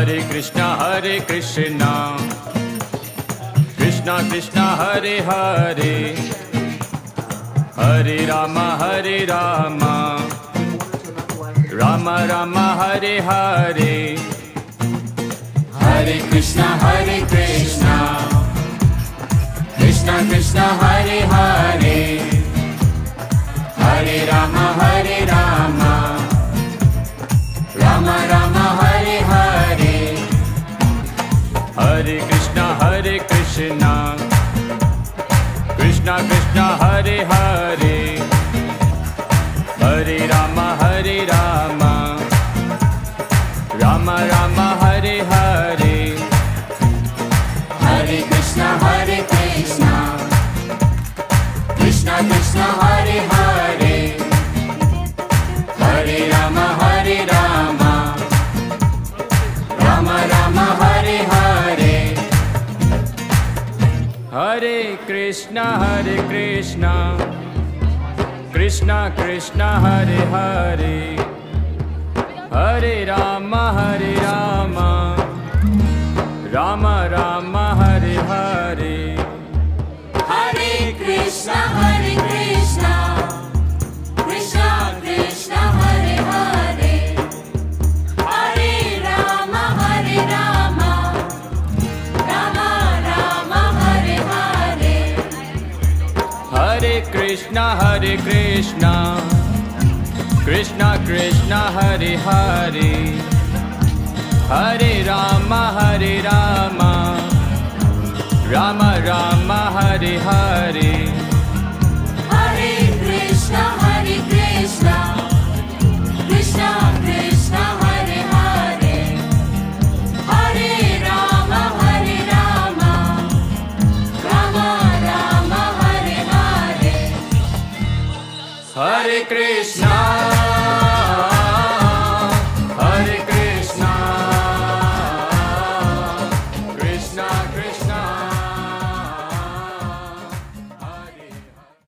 Hare Krishna Krishna Krishna Hare Hare Hare Rama Rama Rama Hare Hare Hare Krishna Krishna Krishna Hare Hare Hare Rama Rama Rama Hare Hare Hare Krishna Krishna Krishna Hare Hare Hare Rama Rama Rama Hare Hare Hare Krishna Krishna Krishna Hare Hare Hare Rama Rama Rama Hare Hare Hare Krishna Krishna Hare Hare Hare Rama Rama Rama Hare Hare Hare Krishna Krishna Krishna Hare Hare Hare Rama Rama Rama Hare Hare Hare Krishna Krishna Hare Hare Hare Rama Rama Rama Hare Hare Hare Krishna Krishna Hare Hare Hare Rama Rama Rama Hare Hare Hare Krishna